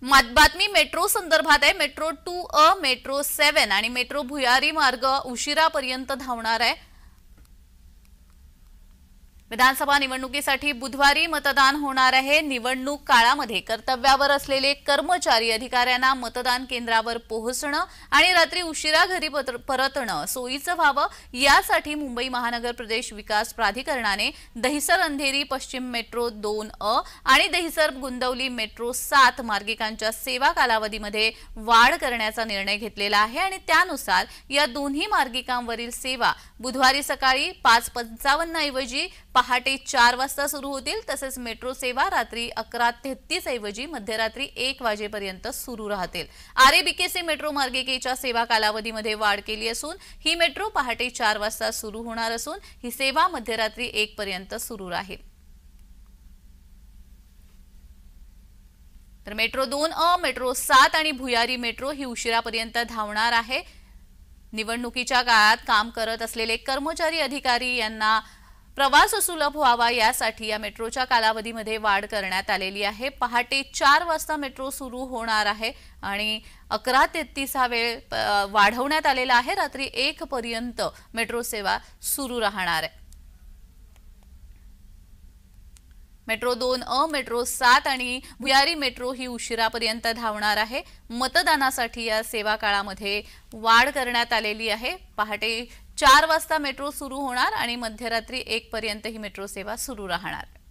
बातमी मेट्रो संदर्भात आहे। मेट्रो 2A, मेट्रो 7 आणि मेट्रो भुयारी मार्ग उशिरापर्यंत धावणार आहे। विधानसभा निवडणुकीसाठी बुधवारी मतदान होणार आहे। निवडणूक काळामध्ये कर्तव्यावर असलेले कर्मचारी अधिकाऱ्यांना मतदान केंद्रावर पोहोचणं आणि रात्री उशिरा घरी परतणं सोयीचं व्हावं यासाठी मुंबई महानगर प्रदेश विकास प्राधिकरणाने दहिसर अंधेरी पश्चिम मेट्रो 2A आणि दहिसर गुंदवली मेट्रो 7 मार्गिकांच्या सेवा कालावधीमध्ये वाढ करण्याचा निर्णय घेतलेला आहे आणि त्यानुसार या दोन्ही मार्गिकांवरील सेवा बुधवारी सकाळी 5:55 ऐवजी पहाटे 4 वाजता सुरू होतील। तसेच मेट्रो सेवा रात्री 11:33 ऐवजी मध्यरात्री 1 वाजेपर्यंत सुरू राहतील। आरएबीकेसी मेट्रो मार्गिकेच्या सेवा कालावधीमध्ये वाढ केली असून ही मेट्रो पहाटे 4 वाजता सुरू होणार असून ही सेवा मध्यरात्री 1 पर्यंत सुरू राहील। तर मेट्रो 2A, मेट्रो 7 आणि भुयारी मेट्रो ही उशिरापर्यंत धावणार आहे। निवडणुकीच्या काळात काम करत असलेले कर्मचारी अधिकारी यांना प्रवास सुलभ व्हावा यासाठी या मेट्रोच्या कालावधीमध्ये वाढ करण्यात आलेली आहे। पहाटे 4 वाजता मेट्रो सुरू होणार आहे आणि 11:33 हा वेळ वाढवण्यात आलेला आहे। रात्री 1 पर्यंत मेट्रो सेवा सुरू राहणार आहे। मेट्रो 2A, मेट्रो 7 आणि भुयारी मेट्रो ही उशिरापर्यंत धावणार आहे। मतदानासाठी या सेवा काळामध्ये वाढ करण्यात आलेली आहे। पहाटे 4 वाजता मेट्रो सुरू होणार आणि मध्यरात्री 1 पर्यंत ही मेट्रो सेवा सुरू राहणार।